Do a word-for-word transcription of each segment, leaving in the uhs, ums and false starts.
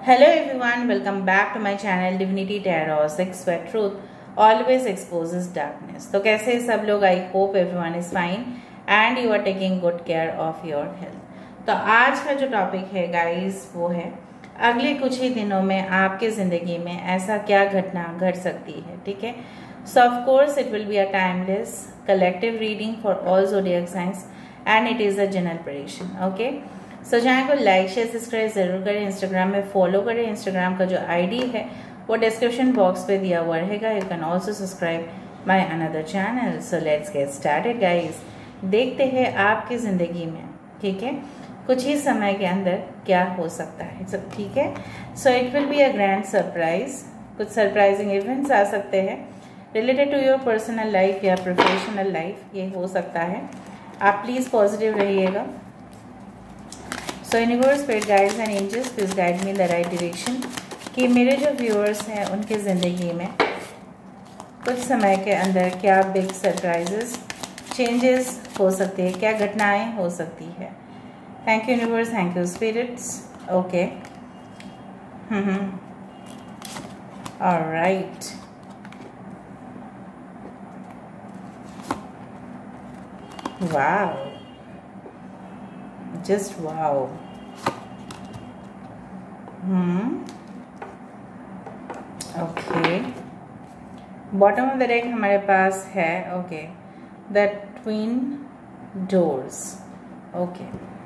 Hello everyone, welcome back to my channel Divinity Tarot. Six where truth always exposes darkness. तो कैसे सब लोग? I hope everyone is fine and you are taking good care of your health. तो आज का जो topic है guys वो है अगले कुछ ही दिनों में आपके जिंदगी में ऐसा क्या घटना घट सकती है, ठीक है। So of course it will be a timeless collective reading for all zodiac signs and it is a general prediction, okay. So channel को लाइक शेयर सब्सक्राइब जरूर करें, इंस्टाग्राम में फॉलो करें। इंस्टाग्राम का जो आईडी है वो डिस्क्रिप्शन बॉक्स पे दिया हुआ रहेगा। You can also subscribe my another channel. So let's get started guys. देखते हैं आपकी जिंदगी में, ठीक है, कुछ ही समय के अंदर क्या हो सकता है, सब ठीक है। So it will be a grand surprise. कुछ सरप्राइजिंग इवेंट्स आ सकते हैं related to your personal life या प्रोफेशनल लाइफ, ये हो सकता है। आप प्लीज पॉजिटिव रहिएगा। So universe, spirit guides and angels please guide me in the right direction कि मेरे जो व्यूअर्स हैं उनकी ज़िंदगी में कुछ समय के अंदर क्या बिग सरप्राइजेस चेंजेस हो सकते हैं, क्या घटनाएं हो सकती है। Thank you universe, thank you spirits, okay. Hmm alright, wow, just wow. Hmm okay, bottom of the deck हमारे पास है, okay, the twin doors, okay.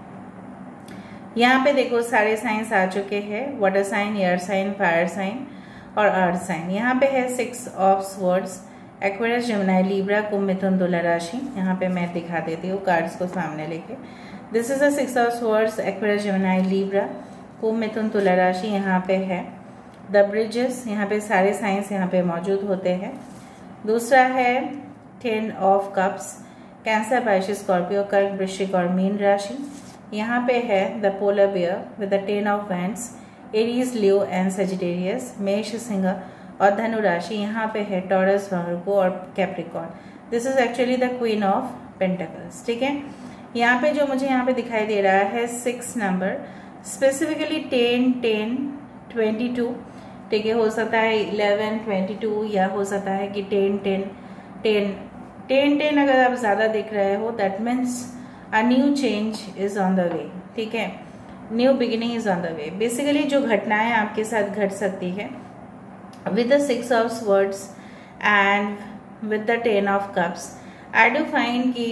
यहाँ पे देखो सारे साइंस आ चुके हैं, water sign, air sign, fire sign और अर्थ साइन। यहाँ पे है six of swords, Aquarius, Gemini, Libra, कुंभ, मिथुन, तुला राशि। यहाँ पे मैं दिखा देती हूँ कार्ड्स को सामने लेके। This is a six of swords, Aquarius, Gemini, Libra, कुंभ, मिथुन, तुला राशि। यहाँ पे है द ब्रिजेस, यहाँ पे सारे साइंस यहाँ पे मौजूद होते हैं। दूसरा है ten of cups, cancer, Pisces, Scorpio, कर्क, वृश्चिक और मीन राशि। यहाँ पे है the polar bear with the ten of wands, Aries, Leo and Sagittarius, मेष, सिंह और धनु राशि। यहाँ पे है टॉरस, वर्गो और Capricorn. This is actually the queen of pentacles, ठीक है। यहाँ पे जो मुझे यहाँ पे दिखाई दे रहा है six number, specifically ten, ten, twenty two, ठीक है, हो सकता है इलेवन, ट्वेंटी टू, या हो सकता है कि ten, ten, ten, ten, ten अगर आप ज्यादा देख रहे हो that means a new change is on the way, ठीक है, new beginning is on the way. Basically जो घटनाएं आपके साथ घट सकती है with the six of swords and with the ten of cups, I do find कि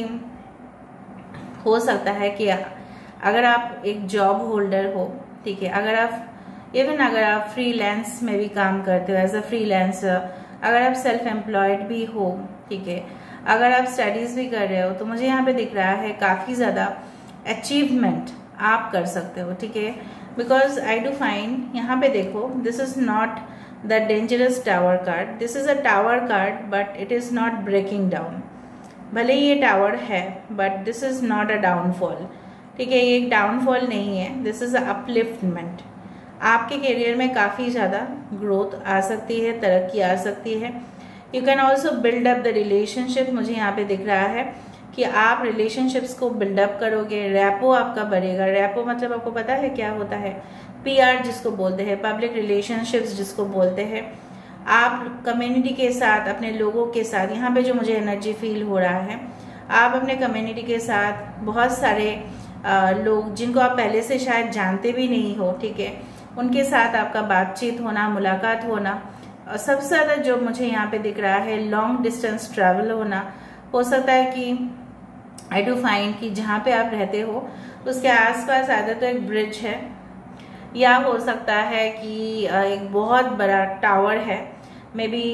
हो सकता है कि अगर आप एक जॉब होल्डर हो, ठीक है, अगर आप इवन अगर आप फ्रीलांस में भी काम करते हो एज अ फ्रीलांसर, अगर आप सेल्फ एम्प्लॉयड भी हो, ठीक है, अगर आप स्टडीज भी कर रहे हो, तो मुझे यहाँ पे दिख रहा है काफी ज्यादा अचीवमेंट आप कर सकते हो, ठीक है। बिकॉज आई डू फाइंड यहाँ पे देखो, this is not the dangerous tower card, this is a tower card but it is not breaking down. भले ही ये टावर है but this is not a downfall, ठीक है, ये एक डाउनफॉल नहीं है, दिस इज अ अपलिफ्टमेंट। आपके करियर में काफी ज्यादा ग्रोथ आ सकती है, तरक्की आ सकती है। You can also build up the relationship. मुझे यहाँ पे दिख रहा है कि आप रिलेशनशिप्स को बिल्डअप करोगे, रैपो आपका बढ़ेगा। रैपो मतलब आपको पता है क्या होता है? पीआर जिसको बोलते हैं, पब्लिक रिलेशनशिप्स जिसको बोलते हैं। आप कम्युनिटी के साथ, अपने लोगों के साथ, यहाँ पे जो मुझे एनर्जी फील हो रहा है, आप अपने कम्युनिटी के साथ बहुत सारे आ, लोग जिनको आप पहले से शायद जानते भी नहीं हो, ठीक है, उनके साथ आपका बातचीत होना, मुलाकात होना। और सबसे ज्यादा जो मुझे यहाँ पे दिख रहा है लॉन्ग डिस्टेंस ट्रैवल होना। हो सकता है कि आई डू फाइंड कि जहाँ पे आप रहते हो उसके आसपास आधा तो एक ब्रिज है, या हो सकता है कि एक बहुत बड़ा टावर है, मे बी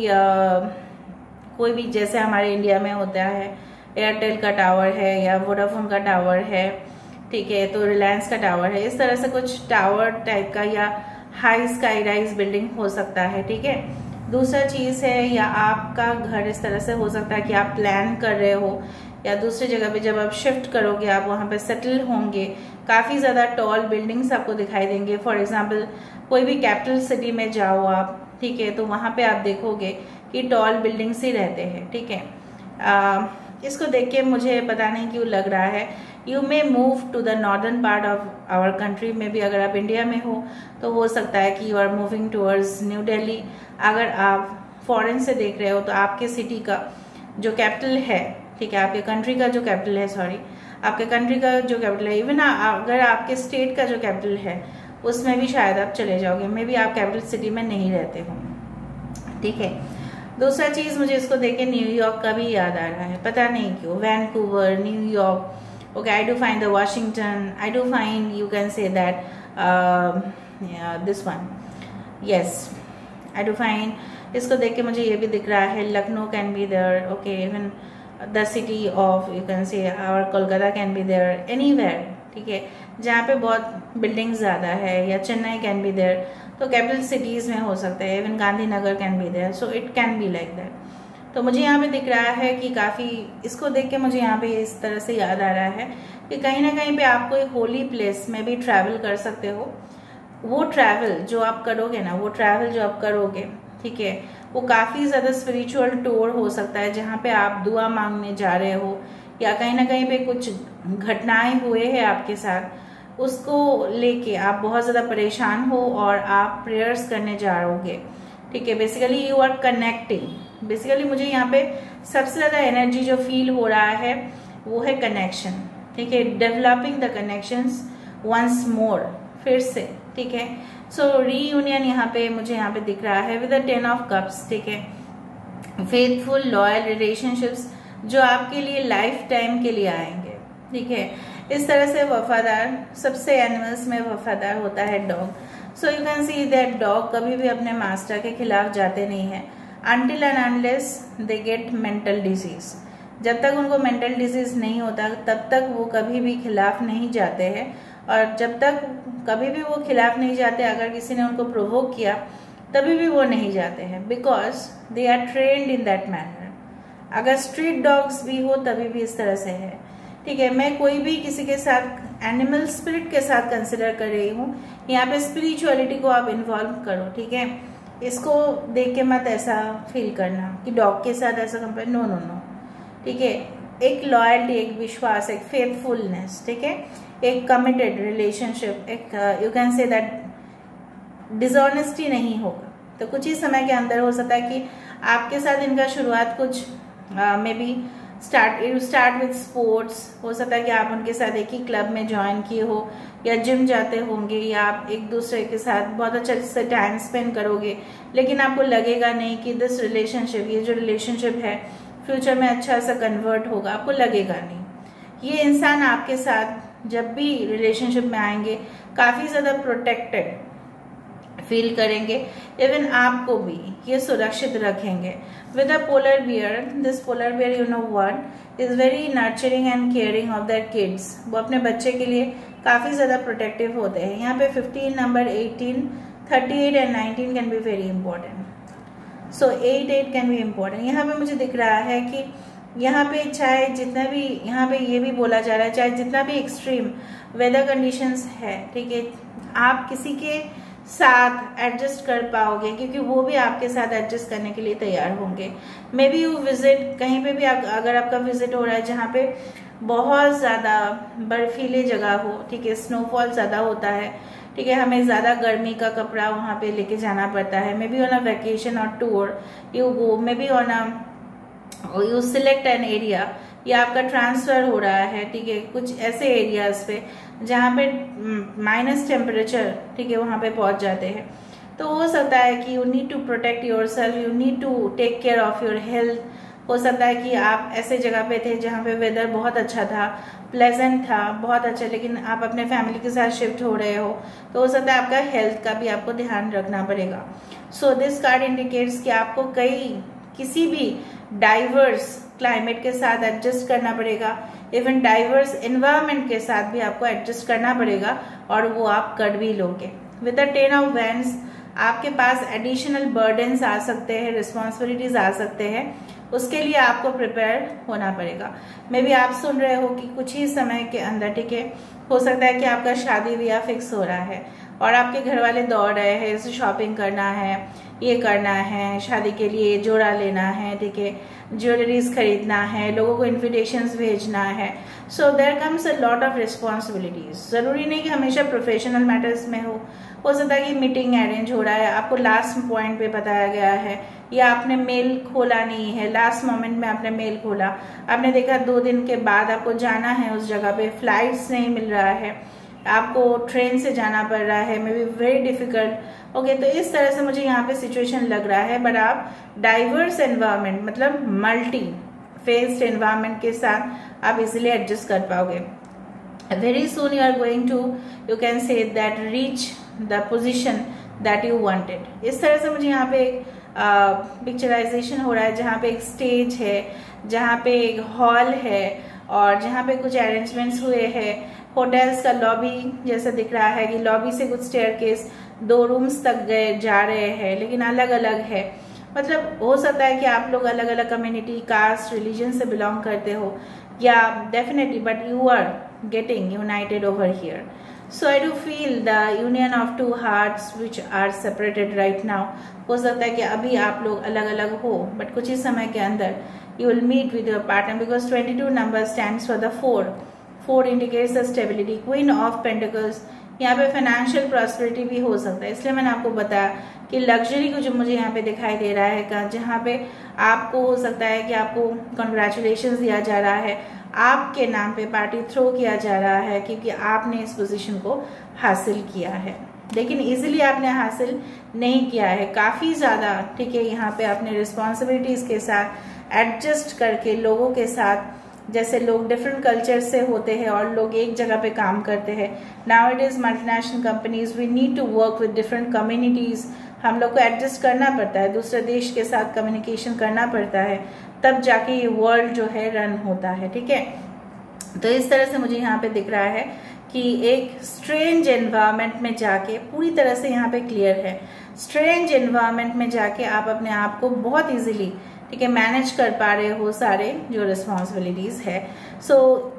कोई भी, जैसे हमारे इंडिया में होता है एयरटेल का टावर है या वोडाफोन का टावर है, ठीक है, तो रिलायंस का टावर है, इस तरह से कुछ टावर टाइप का या हाई स्काई राइज बिल्डिंग हो सकता है, ठीक है। दूसरा चीज है, या आपका घर इस तरह से हो सकता है कि आप प्लान कर रहे हो या दूसरी जगह पे जब आप शिफ्ट करोगे आप वहां पे सेटल होंगे, काफी ज्यादा टॉल बिल्डिंग्स आपको दिखाई देंगे। फॉर एग्जांपल कोई भी कैपिटल सिटी में जाओ आप, ठीक है, तो वहां पे आप देखोगे कि टॉल बिल्डिंग्स ही रहते हैं, ठीक है। आ, इसको देख के मुझे पता नहीं क्यों लग रहा है you may move to the northern part of our country में भी। अगर आप इंडिया में हो तो हो सकता है कि you are moving towards New Delhi. अगर आप फॉरेन से देख रहे हो तो आपके सिटी का जो कैपिटल है, ठीक है, आपके कंट्री का जो कैपिटल है, सॉरी आपके कंट्री का जो कैपिटल है, इवन अगर आपके स्टेट का जो कैपिटल है उसमें भी शायद आप चले जाओगे। मे बी आप कैपिटल सिटी में नहीं रहते हो, ठीक है। दूसरा चीज मुझे इसको देख के न्यूयॉर्क का भी याद आ रहा है, पता नहीं क्यों। Vancouver, New York, okay, I do find the Washington, I do find, you can say that this one, yes, I do find. इसको देख के मुझे ये भी दिख रहा है Lucknow can be there, okay, even the city of, you can say our Kolkata can be there, anywhere, ठीक है, जहाँ पे बहुत बिल्डिंग्स ज़्यादा है, या चेन्नई कैन बी देयर, तो कैपिटल सिटीज़ में हो सकता है, even Gandhinagar can be there, so it can be like that. तो मुझे यहाँ पे दिख रहा है कि काफ़ी, इसको देख के मुझे यहाँ पे इस तरह से याद आ रहा है कि कहीं ना कहीं पे आप कोई होली प्लेस में भी ट्रैवल कर सकते हो। वो ट्रैवल जो आप करोगे ना, वो ट्रैवल जो आप करोगे, ठीक है, वो काफ़ी ज़्यादा स्पिरिचुअल टूर हो सकता है, जहाँ पे आप दुआ मांगने जा रहे हो, या कहीं ना कहीं पे कुछ घटनाएं हुए हैं आपके साथ, उसको लेके आप बहुत ज़्यादा परेशान हो और आप प्रेयर्स करने जा रहोगे, ठीक है। Basically you are connecting. Basically मुझे यहाँ पे सबसे ज़्यादा एनर्जी जो फील हो रहा है वो है कनेक्शन, ठीक है, developing the connections once more, फिर से, ठीक है। सो रीयूनियन यहाँ पे मुझे यहाँ पे दिख रहा है with the ten of cups, ठीक है। फेथफुल लॉयल रिलेशनशिप्स जो आपके लिए लाइफ टाइम के लिए आएंगे, ठीक है। इस तरह से वफादार, सबसे एनिमल्स में वफादार होता है dog. So you can see that dog कभी भी अपने मास्टर के खिलाफ जाते नहीं है, until and unless they get mental disease. जब तक उनको मेंटल डिजीज नहीं होता तब तक वो कभी भी खिलाफ नहीं जाते हैं, और जब तक कभी भी वो खिलाफ नहीं जाते, अगर किसी ने उनको प्रोवोक किया तभी भी वो नहीं जाते हैं, because they are trained in that manner. अगर स्ट्रीट डॉग्स भी हो तभी भी इस तरह से है, ठीक है। मैं कोई भी किसी के साथ एनिमल स्पिरिट के साथ कंसिडर कर रही हूँ, यहाँ पे स्पिरिचुअलिटी को आप इन्वॉल्व करो, ठीक है। इसको देख के मत ऐसा फील करना कि डॉग के साथ ऐसा कंपेयर, नो नो नो, ठीक है। एक लॉयल्टी, एक विश्वास, एक फेथफुलनेस, ठीक है, एक कमिटेड रिलेशनशिप, एक you can say that dishonesty नहीं होगा। तो कुछ ही समय के अंदर हो सकता है कि आपके साथ इनका शुरुआत कुछ maybe start you start with sports, हो सकता है कि आप उनके साथ एक ही क्लब में ज्वाइन किए हो, या जिम जाते होंगे, या आप एक दूसरे के साथ बहुत अच्छे से टाइम स्पेंड करोगे, लेकिन आपको लगेगा नहीं कि दिस रिलेशनशिप, ये जो रिलेशनशिप है फ्यूचर में अच्छा सा कन्वर्ट होगा, आपको लगेगा नहीं। ये इंसान आपके साथ जब भी रिलेशनशिप में आएंगे काफ़ी ज़्यादा प्रोटेक्टेड फील करेंगे, इवन आपको भी ये सुरक्षित रखेंगे। With a polar bear, this polar bear you know what is very nurturing and caring of their kids. वो अपने बच्चे के लिए काफ़ी ज़्यादा प्रोटेक्टिव होते हैं। यहाँ पे fifteen number, eighteen, thirty eight and nineteen can be very important. So eight eight can be important. यहाँ पे मुझे दिख रहा है कि यहाँ पे चाहे जितना भी, यहाँ पे ये भी बोला जा रहा है, चाहे जितना भी एक्सट्रीम वेदर कंडीशंस है, ठीक है, आप किसी के साथ एडजस्ट कर पाओगे, क्योंकि वो भी आपके साथ एडजस्ट करने के लिए तैयार होंगे। मे बी यू विजिट, कहीं पे भी आप, अगर आपका विजिट हो रहा है जहाँ पे बहुत ज़्यादा बर्फीली जगह हो, ठीक है, स्नोफॉल ज़्यादा होता है, ठीक है, हमें ज़्यादा गर्मी का कपड़ा वहाँ पे लेके जाना पड़ता है। Maybe on a vacation और tour you go, maybe on a you select an area, या आपका ट्रांसफर हो रहा है, ठीक है, कुछ ऐसे एरियाज पे जहाँ पे माइनस टेम्परेचर, ठीक है, वहाँ पे पहुँच जाते हैं, तो हो सकता है कि you need to protect yourself, you need to take care of your health. हो सकता है कि आप ऐसे जगह पे थे जहाँ पे वेदर बहुत अच्छा था, प्लेजेंट था, बहुत अच्छा, लेकिन आप अपने फैमिली के साथ शिफ्ट हो रहे हो, तो हो सकता है आपका हेल्थ का भी आपको ध्यान रखना पड़ेगा। सो दिस कार्ड इंडिकेट्स कि आपको कई किसी भी डाइवर्स क्लाइमेट के साथ एडजस्ट करना पड़ेगा, इवन डाइवर्स एनवायरनमेंट के साथ भी आपको एडजस्ट करना पड़ेगा, और वो आप कर भी लोगे। With the ten of wands आपके पास एडिशनल बर्डन्स आ सकते हैं, रिस्पॉन्सिबिलिटीज आ सकते हैं, उसके लिए आपको प्रिपेयर होना पड़ेगा। मे बी आप सुन रहे हो कि कुछ ही समय के अंदर, ठीक है, हो सकता है कि आपका शादी ब्याह फिक्स हो रहा है, और आपके घर वाले दौड़ रहे हैं, जैसे शॉपिंग करना है, ये करना है, शादी के लिए जोड़ा लेना है, ठीक है, ज्वेलरीज खरीदना है, लोगों को इन्विटेशंस भेजना है। So there comes a lot of responsibilities. ज़रूरी नहीं कि हमेशा प्रोफेशनल मैटर्स में हो हो सकता है कि मीटिंग अरेंज हो रहा है, आपको लास्ट पॉइंट पे बताया गया है, या आपने मेल खोला नहीं है, लास्ट मोमेंट में आपने मेल खोला, आपने देखा दो दिन के बाद आपको जाना है उस जगह पे, फ्लाइट्स नहीं मिल रहा है, आपको ट्रेन से जाना पड़ रहा है, maybe very difficult. Okay, तो इस तरह से मुझे यहाँ पे सिचुएशन लग रहा है। बट आप डाइवर्स एनवायरमेंट मतलब मल्टी फेस्ड एनवायरमेंट के साथ आप इजिली एडजस्ट कर पाओगे। Very soon you are going to, you can say that reach the position that you wanted. इस तरह से मुझे यहाँ पे एक पिक्चराइजेशन uh, हो रहा है, जहाँ पे एक स्टेज है, जहाँ पे एक हॉल है, और जहाँ पे कुछ अरेंजमेंट्स हुए हैं। होटल्स का लॉबी जैसा दिख रहा है कि लॉबी से कुछ स्टेयरकेस दो रूम्स तक गए जा रहे हैं, लेकिन अलग अलग है। मतलब हो सकता है कि आप लोग अलग अलग कम्युनिटी, कास्ट, रिलीजन से बिलोंग करते हो, या definitely, but you are getting united over here. So I do feel the union of two hearts which are separated right now. हो सकता है कि अभी आप लोग अलग अलग हो, बट कुछ ही समय के अंदर you will meet with your partner, because twenty-two number stands for the four. Four indicates the stability. Queen of Pentacles, यहाँ पे फाइनेंशियल प्रॉस्पेरिटी भी हो सकता है। इसलिए मैंने आपको बताया कि लग्जरी को जो मुझे यहाँ पे दिखाई दे रहा है, जहाँ पे आपको हो सकता है कि आपको कॉन्ग्रेचुलेशन दिया जा रहा है, आपके नाम पे पार्टी थ्रो किया जा रहा है, क्योंकि आपने इस पोजीशन को हासिल किया है। लेकिन इजीली आपने हासिल नहीं किया है, काफ़ी ज़्यादा, ठीक है। यहाँ पे आपने रिस्पॉन्सिबिलिटीज़ के साथ एडजस्ट करके लोगों के साथ, जैसे लोग डिफरेंट कल्चर से होते हैं और लोग एक जगह पे काम करते हैं। Now it is multinational companies, we need to work with different communities. हम लोग को एडजस्ट करना पड़ता है, दूसरे देश के साथ कम्युनिकेशन करना पड़ता है, तब जाके ये वर्ल्ड जो है रन होता है, ठीक है। तो इस तरह से मुझे यहाँ पे दिख रहा है कि एक स्ट्रेंज एनवायरनमेंट में जाके, पूरी तरह से यहाँ पे क्लियर है, स्ट्रेंज एनवायरनमेंट में जाके आप अपने आप को बहुत इजीली, ठीक है, मैनेज कर पा रहे हो सारे जो रिस्पॉन्सिबिलिटीज है। So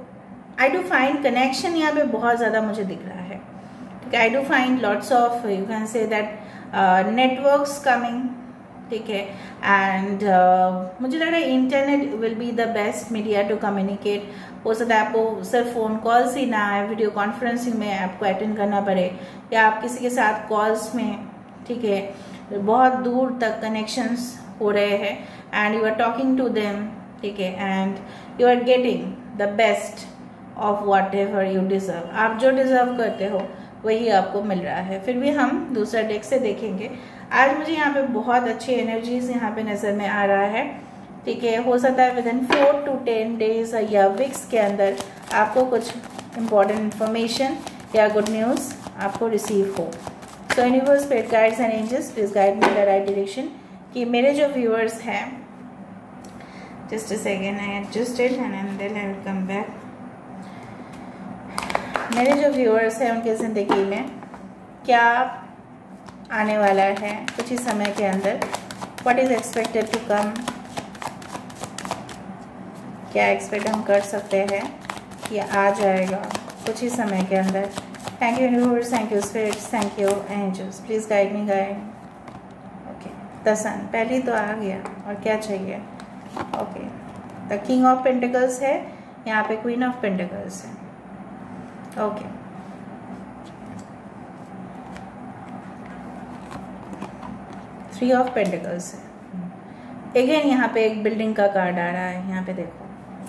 I do find connection यहाँ पे बहुत ज़्यादा मुझे दिख रहा है, ठीक है। I do find lots of, you can say that networks coming, ठीक है। एंड uh, मुझे लग रहा है internet will be the best media to communicate. हो सकता है आपको सिर्फ फोन कॉल्स ही ना आए, वीडियो कॉन्फ्रेंसिंग में आपको अटेंड करना पड़े, या आप किसी के साथ कॉल्स में, ठीक है, बहुत दूर तक कनेक्शंस हो रहे हैं, and you are talking to them, ठीक है, and you are getting the best of whatever you deserve. आप जो डिजर्व करते हो वही आपको मिल रहा है। फिर भी हम दूसरा डेक से देखेंगे। आज मुझे यहाँ पे बहुत अच्छी एनर्जीज यहाँ पे नजर में आ रहा है, ठीक है। हो सकता है within four to ten days या वीक्स के अंदर आपको कुछ इम्पोर्टेंट इन्फॉर्मेशन या गुड न्यूज़ आपको रिसीव हो। So universe, spirit guides and angels, please guide me the right direction. कि मेरे जो व्यूअर्स हैं, just a second, I adjusted and then I will come back. मेरे जो व्यूअर्स हैं उनके ज़िंदगी में क्या आने वाला है कुछ ही समय के अंदर, what is expected to come, क्या एक्सपेक्ट हम कर सकते हैं कि आ जाएगा कुछ ही समय के अंदर। Thank you universe, thank you spirits, thank you angels, please guide me guide. Okay, the sun पहले तो आ गया, और क्या चाहिए। Okay, the king of pentacles है, यहाँ पे क्वीन ऑफ पेंटिकल्स है। ओके, थ्री ऑफ पेंटिकल्स है। अगेन यहाँ पे एक बिल्डिंग का कार्ड आ रहा है, यहाँ पे देखो,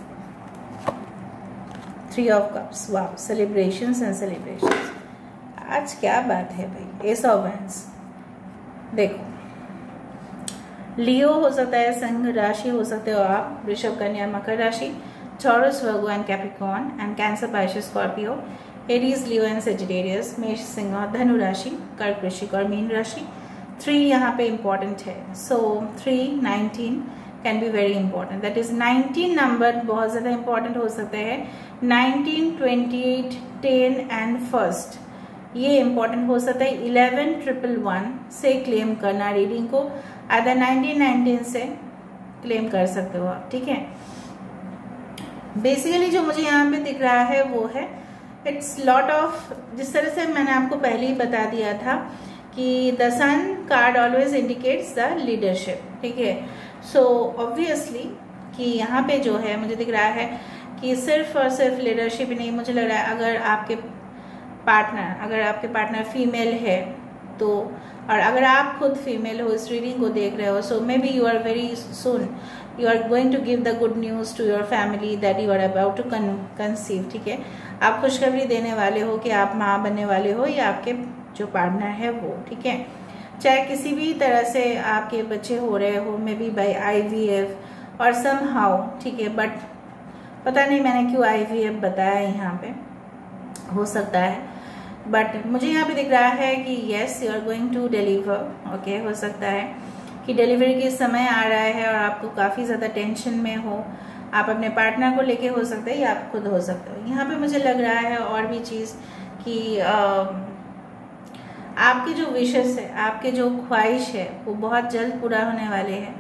थ्री ऑफ कप्स। वाह, सेलिब्रेशंस एंड सेलिब्रेशंस। आज क्या बात है भाई। एस ऑफ वैंड्स, देखो, लियो हो सकता है, सिंह राशि हो सकते हो आप, वृषभ, कन्या, मकर राशि, Taurus, Virgo and Capricorn, and Cancer, Pisces, Scorpio, Aries, Leo and Sagittarius, मेष, सिंह और धनु राशि, कर्क, वृश्चिक और मीन राशि। थ्री यहाँ पे इम्पॉर्टेंट है, so three nineteen can be very important, that is nineteen number बहुत ज़्यादा इंपॉर्टेंट हो सकते हैं। Nineteen, twenty eight, ten and first, ये इंपॉर्टेंट हो सकता है। इलेवन ट्रिपल वन से क्लेम करना रीडिंग को, अदर नाइनटीन नाइनटीन से क्लेम कर सकते हो आप, ठीक है। बेसिकली जो मुझे यहाँ पे दिख रहा है वो है इट्स लॉट ऑफ, जिस तरह से मैंने आपको पहले ही बता दिया था कि the sun card always indicates the leadership, ठीक है। सो ऑब्वियसली कि यहाँ पे जो है मुझे दिख रहा है कि सिर्फ और सिर्फ लीडरशिप ही नहीं, मुझे लग रहा है अगर आपके पार्टनर अगर आपके पार्टनर फीमेल है तो, और अगर आप खुद फीमेल हो, इस रीडिंग को देख रहे हो, so maybe you are very soon you are going to give the good news to your family that you are about to conceive, ठीक है। आप खुशखबरी देने वाले हो कि आप माँ बनने वाले हो या आपके जो पार्टनर है वो, ठीक है। चाहे किसी भी तरह से आपके बच्चे हो रहे हो, maybe by I V F और सम हाउ, ठीक है। बट पता नहीं मैंने क्यों आई वी एफ बताया यहाँ पे, हो सकता है, बट मुझे यहाँ पे दिख रहा है कि yes you are going to deliver, okay. हो सकता है कि डिलीवरी के समय आ रहा है और आपको काफ़ी ज़्यादा टेंशन में हो, आप अपने पार्टनर को लेके हो सकते हैं या आप खुद हो सकते हो। यहाँ पे मुझे लग रहा है और भी चीज़ कि आ, आपके जो विशेस है, आपके जो ख्वाहिश है वो बहुत जल्द पूरा होने वाले हैं।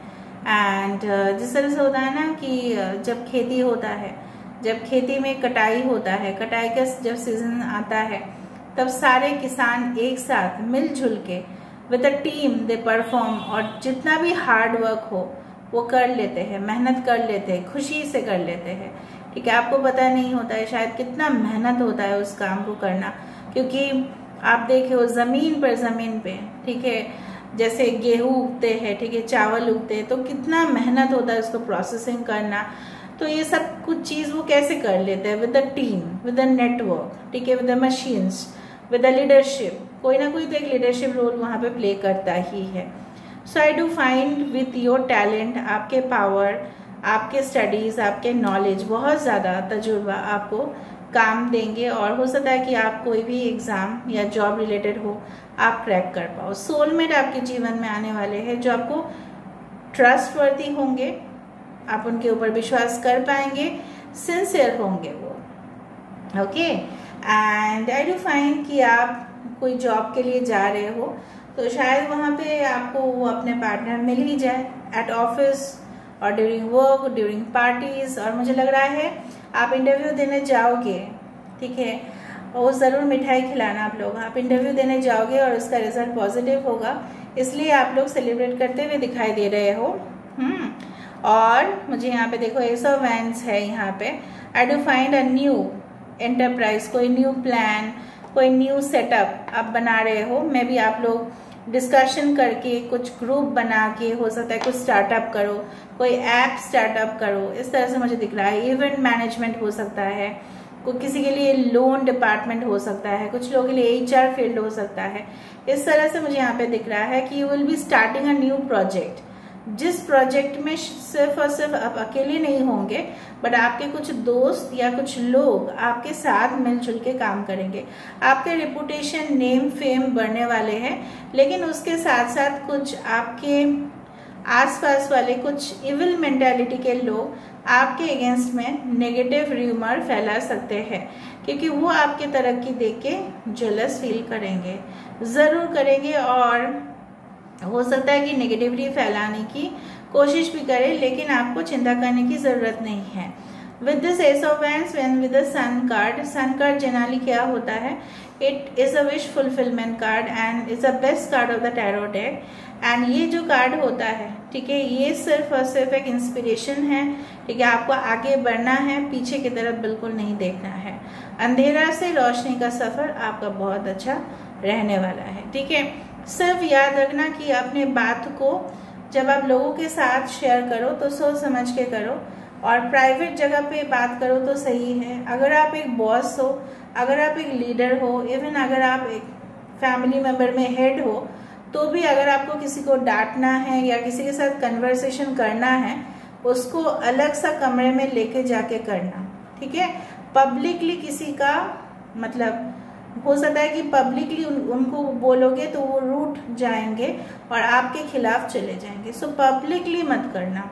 एंड जिस तरह से होता है ना कि जब खेती होता है, जब खेती में कटाई होता है, कटाई का जब सीजन आता है तब सारे किसान एक साथ मिलजुल के with a team they perform, और जितना भी हार्ड वर्क हो वो कर लेते हैं, मेहनत कर लेते हैं, खुशी से कर लेते हैं, ठीक है। आपको पता नहीं होता है शायद कितना मेहनत होता है उस काम को करना, क्योंकि आप देखे हो जमीन पर जमीन पे, ठीक है, जैसे गेहूं उगते हैं, ठीक है, चावल उगते हैं, तो कितना मेहनत होता है उसको प्रोसेसिंग करना। तो ये सब कुछ चीज वो कैसे कर लेते हैं, with the team, with the network, ठीक है, with the machines, with the leadership. कोई ना कोई तो एक लीडरशिप रोल वहाँ पे प्ले करता ही है। So I do find with your talent, आपके पावर, आपके स्टडीज, आपके नॉलेज, बहुत ज़्यादा तजुर्बा आपको काम देंगे, और हो सकता है कि आप कोई भी एग्जाम या जॉब रिलेटेड हो आप क्रैक कर पाओ। सोलमेट आपके जीवन में आने वाले हैं जो आपको ट्रस्टवर्दी होंगे, आप उनके ऊपर विश्वास कर पाएंगे, सिंसियर होंगे वो, okay. And I do find कि आप कोई जॉब के लिए जा रहे हो तो शायद वहाँ पे आपको वो अपने पार्टनर मिल ही जाए, एट ऑफिस और ड्यूरिंग वर्क, ड्यूरिंग पार्टीज। और मुझे लग रहा है आप इंटरव्यू देने जाओगे, ठीक है, और ज़रूर मिठाई खिलाना आप लोग। आप इंटरव्यू देने जाओगे और उसका रिजल्ट पॉजिटिव होगा, इसलिए आप लोग सेलिब्रेट करते हुए दिखाई दे रहे हो। हम्म और मुझे यहाँ पे देखो एस ऑफ वैंड्स है यहाँ पे। I do find a new enterprise, कोई न्यू प्लान, कोई न्यू सेटअप आप बना रहे हो। मे बी आप लोग डिस्कशन करके कुछ ग्रुप बना के, हो सकता है कुछ स्टार्टअप करो, कोई ऐप स्टार्टअप करो, इस तरह से मुझे दिख रहा है। इवेंट मैनेजमेंट हो सकता है, कोई किसी के लिए लोन डिपार्टमेंट हो सकता है, कुछ लोगों के लिए एच आर फील्ड हो सकता है। इस तरह से मुझे यहाँ पे दिख रहा है कि you will be starting a new project, जिस प्रोजेक्ट में सिर्फ और सिर्फ आप अकेले नहीं होंगे, बट आपके कुछ दोस्त या कुछ लोग आपके साथ मिलजुल के काम करेंगे। आपके रेपुटेशन, नेम, फेम बढ़ने वाले हैं, लेकिन उसके साथ साथ कुछ आपके आसपास वाले कुछ इविल मेंटालिटी के लोग आपके अगेंस्ट में नेगेटिव र्यूमर फैला सकते हैं, क्योंकि वो आपकी तरक्की देख के जेलस फील करेंगे, ज़रूर करेंगे, और हो सकता है कि नेगेटिविटी फैलाने की कोशिश भी करें, लेकिन आपको चिंता करने की ज़रूरत नहीं है। With this ace of wands, when with the sun card, sun card generally क्या होता है, it is a wish fulfilment card and is a best card of the tarot deck. एंड ये जो कार्ड होता है, ठीक है, ये सिर्फ और सिर्फ एक इंस्पिरेशन है, ठीक है। आपको आगे बढ़ना है, पीछे की तरफ बिल्कुल नहीं देखना है। अंधेरा से रोशनी का सफ़र आपका बहुत अच्छा रहने वाला है, ठीक है। सिर्फ याद रखना कि अपने बात को जब आप लोगों के साथ शेयर करो तो सोच समझ के करो, और प्राइवेट जगह पे बात करो तो सही है। अगर आप एक बॉस हो, अगर आप एक लीडर हो, इवन अगर आप एक फैमिली मेंबर में हेड हो, तो भी अगर आपको किसी को डांटना है या किसी के साथ कन्वर्सेशन करना है, उसको अलग सा कमरे में लेके जाके करना, ठीक है। पब्लिकली किसी का मतलब हो सकता है कि पब्लिकली उन, उनको बोलोगे तो वो रूठ जाएंगे और आपके खिलाफ चले जाएंगे, सो पब्लिकली मत करना,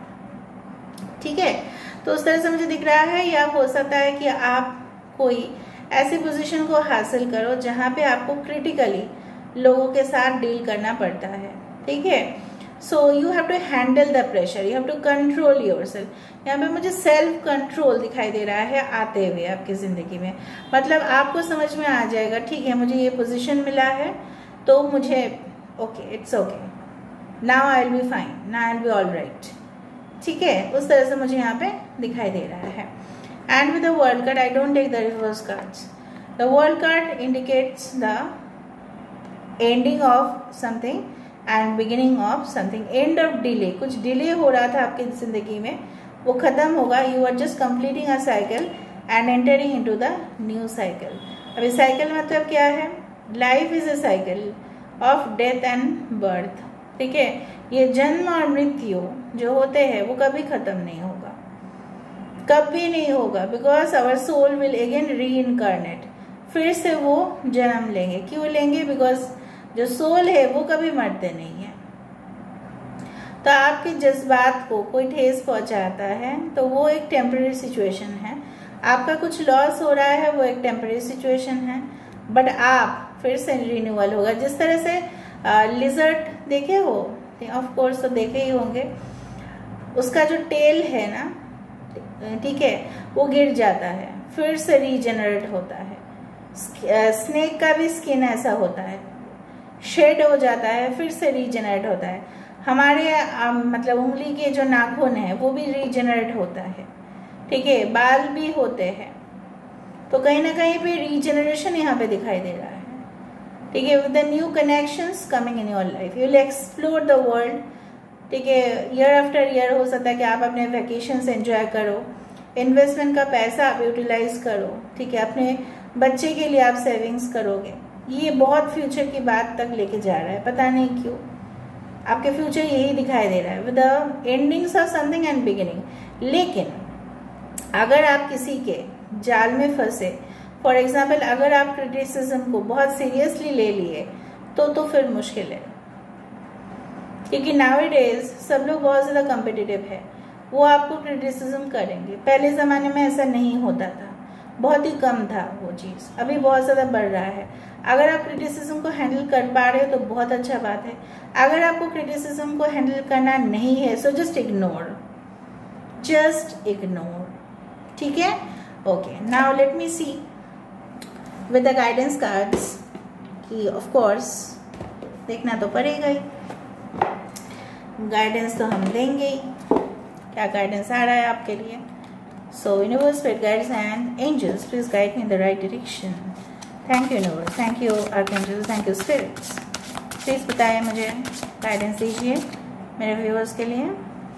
ठीक है। तो उस तरह से मुझे दिख रहा है, या हो सकता है कि आप कोई ऐसी पोजीशन को हासिल करो जहां पे आपको क्रिटिकली लोगों के साथ डील करना पड़ता है, ठीक है। So you have to handle the pressure, you have to control yourself. यहाँ पे मुझे सेल्फ कंट्रोल दिखाई दे रहा है आते हुए आपकी ज़िंदगी में। मतलब आपको समझ में आ जाएगा, ठीक है मुझे ये पोजीशन मिला है तो मुझे okay, it's okay, now I will be fine, now I will be all right, ठीक है, उस तरह से मुझे यहाँ पे दिखाई दे रहा है। And with the world card I don't take the reverse cards. The world card indicates the ending of something and beginning of something, and of delay, कुछ डिले हो रहा था आपकी जिंदगी में, वो खत्म होगा। You are just completing a cycle and entering into the new cycle. अभी साइकिल मतलब क्या है? Life is a cycle of death and birth, ठीक है। ये जन्म और मृत्यु जो होते हैं वो कभी खत्म नहीं होगा, कभी नहीं होगा, because our soul will again reincarnate, फिर से वो जन्म लेंगे। क्यों लेंगे? बिकॉज जो सोल है वो कभी मरते नहीं है। तो आपके जज्बात को कोई ठेस पहुंचाता है तो वो एक टेम्पररी सिचुएशन है, आपका कुछ लॉस हो रहा है वो एक टेम्पररी सिचुएशन है, बट आप फिर से रिन्यूअल होगा। जिस तरह से लिजर्ट देखे हो, ऑफ कोर्स तो देखे ही होंगे, उसका जो टेल है ना, ठीक है, वो गिर जाता है फिर से रीजेनरेट होता है। स्नेक का भी स्किन ऐसा होता है, शेड हो जाता है फिर से रीजेनरेट होता है। हमारे आ, मतलब उंगली के जो नाखून है वो भी रीजेनरेट होता है, ठीक है, बाल भी होते हैं। तो कहीं ना कहीं पे रीजेनरेशन यहाँ पे दिखाई दे रहा है, ठीक है। With the new connections coming in your life you will explore the world, ठीक है। ईयर आफ्टर ईयर हो सकता है कि आप अपने वैकेशंस एंजॉय करो, इन्वेस्टमेंट का पैसा आप यूटिलाइज करो, ठीक है, अपने बच्चे के लिए आप सेविंग्स करोगे। ये बहुत फ्यूचर की बात तक लेके जा रहा है, पता नहीं क्यों आपके फ्यूचर यही दिखाई दे रहा है, with the endings of something and beginning. लेकिन अगर आप किसी के जाल में फंसे, फॉर एग्जाम्पल अगर आप क्रिटिसिज्म को बहुत सीरियसली ले लिए तो तो फिर मुश्किल है, क्योंकि नाउअडेज सब लोग बहुत ज़्यादा कम्पिटिटिव है, वो आपको क्रिटिसिज्म करेंगे। पहले ज़माने में ऐसा नहीं होता था, बहुत ही कम था वो चीज़, अभी बहुत ज़्यादा बढ़ रहा है। अगर आप क्रिटिसिज्म को हैंडल कर पा रहे हो तो बहुत अच्छा बात है। अगर आपको क्रिटिसिज्म को हैंडल करना नहीं है so just ignore, just ignore, ठीक है। Okay, now let me see with the guidance cards कि ऑफ कोर्स देखना तो पड़ेगा ही, गाइडेंस तो हम देंगे ही। क्या गाइडेंस आ रहा है आपके लिए? So universe, spirit guides and angels, please guide me in the right direction. Thank you universe, thank you archangels, thank you spirits. Please बताइए, मुझे गाइडेंस दीजिए मेरे व्यूअर्स के लिए।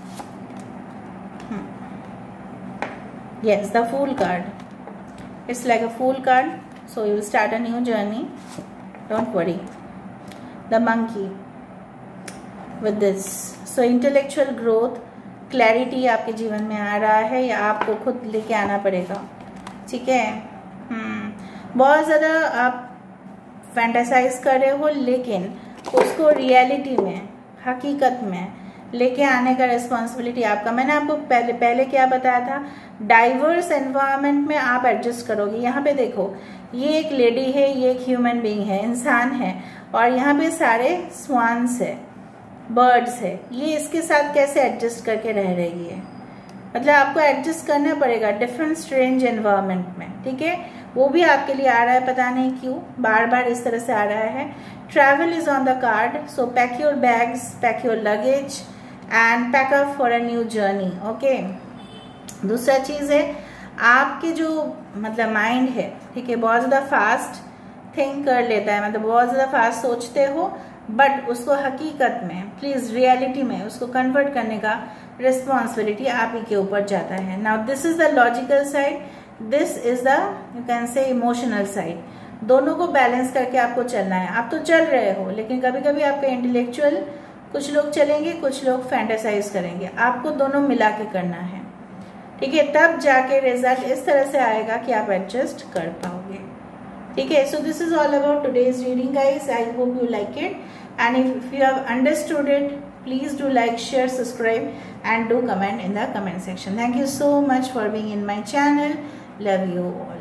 Yes, the fool card, it's like a fool card, so you will start a new journey, don't worry. The monkey with this, so intellectual growth, clarity आपके जीवन में आ रहा है या आपको खुद लेके आना पड़ेगा, ठीक है। हम्म बहुत ज़्यादा आप फैंटासाइज कर रहे हो, लेकिन उसको रियलिटी में, हकीकत में लेके आने का रिस्पॉन्सिबिलिटी आपका। मैंने आपको पहले पहले क्या बताया था, डाइवर्स एनवायरनमेंट में आप एडजस्ट करोगे। यहाँ पे देखो, ये एक लेडी है, ये एक ह्यूमन बीइंग है, इंसान है, और यहाँ पे सारे स्वान्स है, बर्ड्स है। ये इसके साथ कैसे एडजस्ट करके रह रही है, मतलब आपको एडजस्ट करना पड़ेगा डिफरेंट स्ट्रेंज एनवायरनमेंट में, ठीक है। वो भी आपके लिए आ रहा है, पता नहीं क्यों बार बार इस तरह से आ रहा है। Travel is on the card, so pack your bags, pack your luggage and pack up for a new journey, okay. दूसरा चीज़ है, आपके जो मतलब माइंड है, ठीक है, बहुत ज़्यादा फास्ट थिंक कर लेता है, मतलब बहुत ज़्यादा फास्ट सोचते हो, बट उसको हकीकत में, प्लीज रियलिटी में उसको कन्वर्ट करने का रिस्पॉन्सिबिलिटी आप ही के ऊपर जाता है। Now this is the logical side, this is the you can say emotional side. दोनों को बैलेंस करके आपको चलना है। आप तो चल रहे हो, लेकिन कभी कभी आपके इंटेलेक्चुअल कुछ लोग चलेंगे, कुछ लोग फैंटासाइज करेंगे, आपको दोनों मिला के करना है, ठीक है। तब जाके रिजल्ट इस तरह से आएगा कि आप एडजस्ट कर पाओगे, ठीक है। So this is all about today's reading guys, I hope you like it, and if, if you have understood it, please do like, share, subscribe and do comment in the comment section. Thank you so much for being in my channel. Love you all.